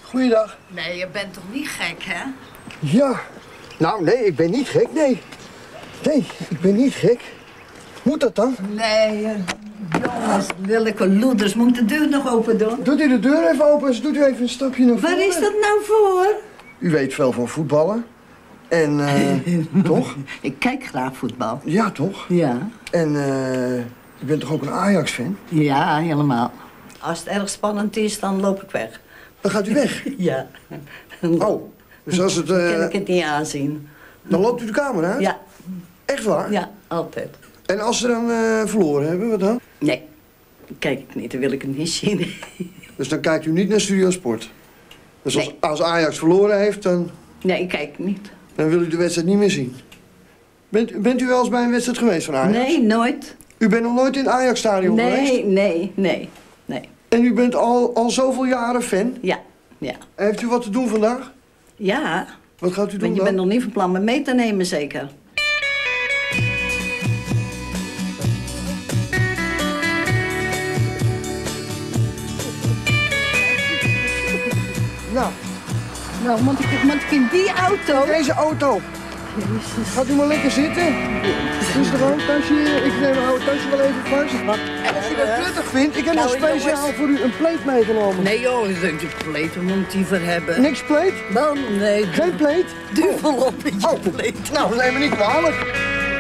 Goeiedag. Nee, je bent toch niet gek, hè? Ja. Nou, nee, ik ben niet gek, nee. Nee, ik ben niet gek. Moet dat dan? Nee, jongens, lelijke loeders. Moet ik de deur nog open doen? Doet u de deur even open en doet u even een stapje naar voren. Waar is dat nou voor? U weet veel van voetballen. En, toch? Ik kijk graag voetbal. Ja, toch? Ja. En, u bent toch ook een Ajax-fan? Ja, helemaal. Als het erg spannend is, dan loop ik weg. Dan gaat u weg? Ja. Oh, dus als het... Dan kan ik het niet aanzien. Dan loopt u de kamer uit? Ja. Echt waar? Ja, altijd. En als ze dan verloren hebben, wat dan? Nee, kijk ik niet. Dan wil ik het niet zien. Dus dan kijkt u niet naar Studio Sport? Dus Nee. als Ajax verloren heeft, dan Nee, ik kijk niet. wil u de wedstrijd niet meer zien? Bent u wel eens bij een wedstrijd geweest van Ajax? Nee, nooit. U bent nog nooit in het Ajax-stadion geweest? Nee. En u bent al zoveel jaren fan? Ja, ja. Heeft u wat te doen vandaag? Ja. Wat gaat u doen Want je dan? bent nog niet van plan me mee te nemen, zeker? Nou, moet ik in die auto? Deze auto. Jezus. Gaat u maar lekker zitten. Rustig aan, tasje. Ik neem mijn tasje wel even vast. Wat Als u dat prettig vindt, ik heb nog Nou, speciaal jongens. voor u een pleet meegenomen. Nee joh, de pleten moet die voor hebben. Niks pleet? Dan, nee. Geen pleet? Duvel op met je Oh, pleet. nou, neem me niet kwalijk.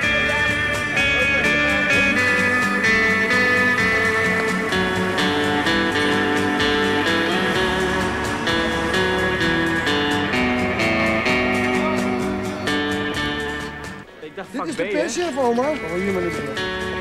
Dit is de perschef, oma. Oh, hier maar niet meer.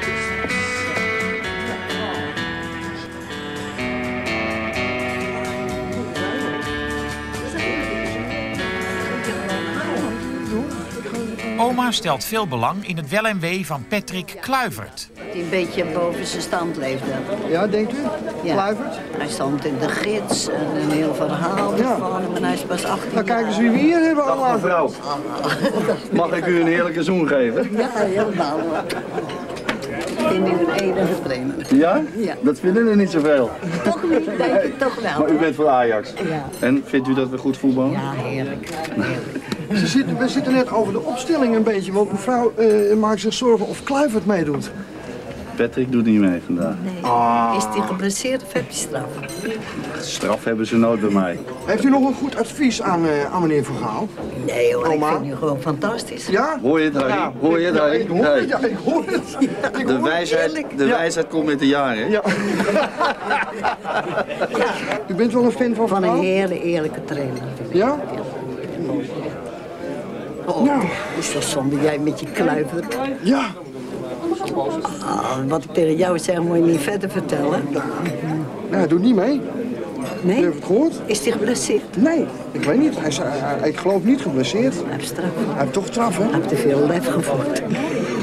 Oma stelt veel belang in het wel en wee van Patrick Kluivert. Die een beetje boven zijn stand leefde. Ja, denkt u? Ja. Kluivert? Hij stond in de gids en een heel verhaal Ja. van hem en hij is pas 18 Nou, kijk eens wie we hier hebben, oma. Mevrouw, mag ik u een heerlijke zoen geven? Ja, helemaal. Ik vind u een enige trainer. Ja? Ja. Dat vinden er niet zoveel. Toch niet, denk ik toch wel. Maar u bent voor Ajax. Ja. En vindt u dat we goed voetballen? Ja, heerlijk. We zitten net over de opstelling een beetje, want mevrouw maakt zich zorgen of Kluivert meedoet. Patrick doet niet mee vandaag. Nee. Is die geblesseerd of heb je straf? Straf hebben ze nooit bij mij. Heeft u nog een goed advies aan meneer Van Gaal? Nee hoor, Oma? ik vind u gewoon fantastisch. Ja? Hoor je het, Harry? Ja. Hoor je het, Harry? Ik hoor het, Hey. ja, ik hoor het. Ik De hoor wijsheid, wijsheid komt met de jaren. Ja. U bent wel een fan van Van Van een Gaal? hele eerlijke trainer. Ja? Oh, Nou. is dat zonde, jij met je Kluivert. Ja. Ah, wat ik tegen jou zeg, moet je niet verder vertellen. Nou, hij doet niet mee. Nee? Heb je het gehoord? Is die geblesseerd? Nee, ik weet niet. Ik geloof niet geblesseerd. Hij heeft straf. Hij heeft toch straf, hè? Hij heeft te veel lef gevoerd. Daar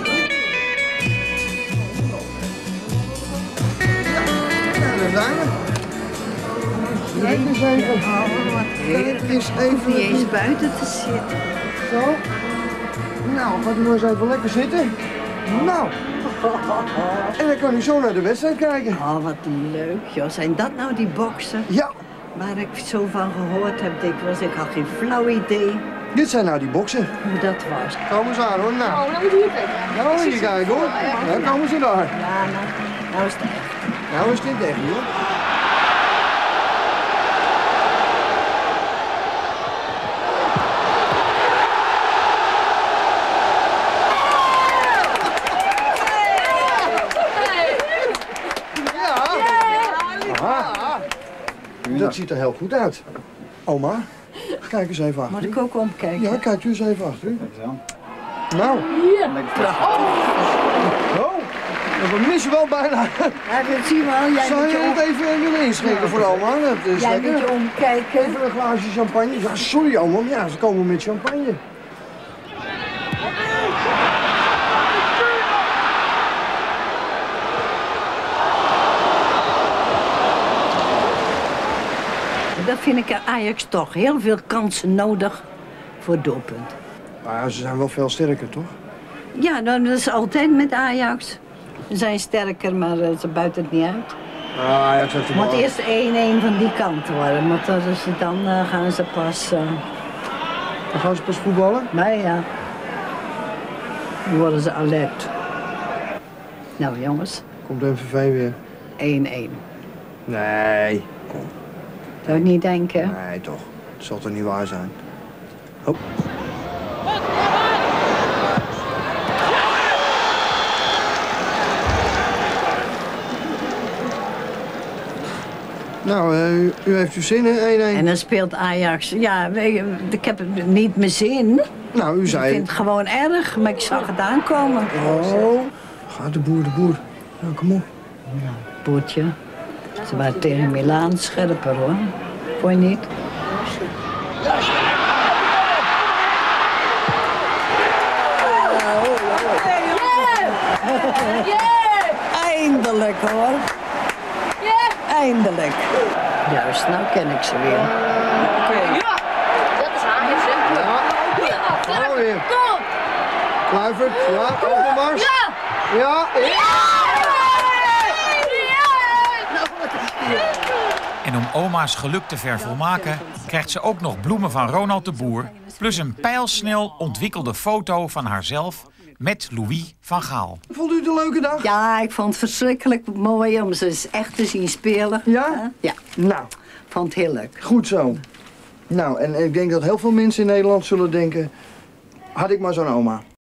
zijn we. Kijk eens even. Kijk eens even. Niet eens buiten te zitten. Zo. Nou, gaat u maar eens even lekker zitten. Nou. En dan kan u zo naar de wedstrijd kijken. Oh, wat leuk, joh. Zijn dat nou die boksen? Ja, Waar ik zo van gehoord heb dikwijls. Ik had geen flauw idee dit zijn nou die boksen. hoe dat was. Kom eens aan, hoor. Nou, nou hier kijken, hoor. Nou, komen ze daar. Ja, nou is het echt. Nou is dit echt, hoor. Dat ziet er heel goed uit. Oma, kijk eens even achter Moet u. ik ook omkijken? Ja, kijk u eens even achter u. Nou. Oh, we missen wel bijna. Ja, dat zie je wel. Jij Zou moet je je, het even willen inschenken voor oma? Dat is jij moet lekker. je omkijken. Even een glaasje champagne. Ja, sorry oma, maar ja, ze komen met champagne. Dat vind ik Ajax toch. Heel veel kansen nodig voor doelpunt. Maar ja, ze zijn wel veel sterker, toch? Ja, dat is altijd met Ajax. Ze zijn sterker, maar ze buiten het niet uit. Ajax heeft de Moet bal. eerst 1-1 van die kant worden. Want dan gaan ze pas... Dan gaan ze pas voetballen? Nee, ja. Dan worden ze alert. Nou jongens, Komt de MVV weer. 1-1. Nee. Zou je niet denken? Nee, toch. Het zal toch niet waar zijn. Hop. Nou, u heeft uw zin, hè? 1-1. En dan speelt Ajax. Ja, ik heb het niet mijn zin. Nou, u Ik zei... vind het gewoon erg, maar ik zag het aankomen. Oh. Gaat de boer, de boer. Nou, kom op. Boertje. Ze waren tegen Milaan scherper hoor. Vond je niet? Eindelijk hoor. Eindelijk. Juist, nou ken ik ze weer. Ja, dat is Ajax, hè? Ja. Gaan we weer. Kluivert, ja, Overmars. Ja! Ja, En om oma's geluk te vervolmaken, krijgt ze ook nog bloemen van Ronald de Boer, plus een pijlsnel ontwikkelde foto van haarzelf met Louis van Gaal. Vond u het een leuke dag? Ja, ik vond het verschrikkelijk mooi om ze eens echt te zien spelen. Ja? Ja, Nou, vond het heel leuk. goed zo. Nou, en ik denk dat heel veel mensen in Nederland zullen denken... had ik maar zo'n oma.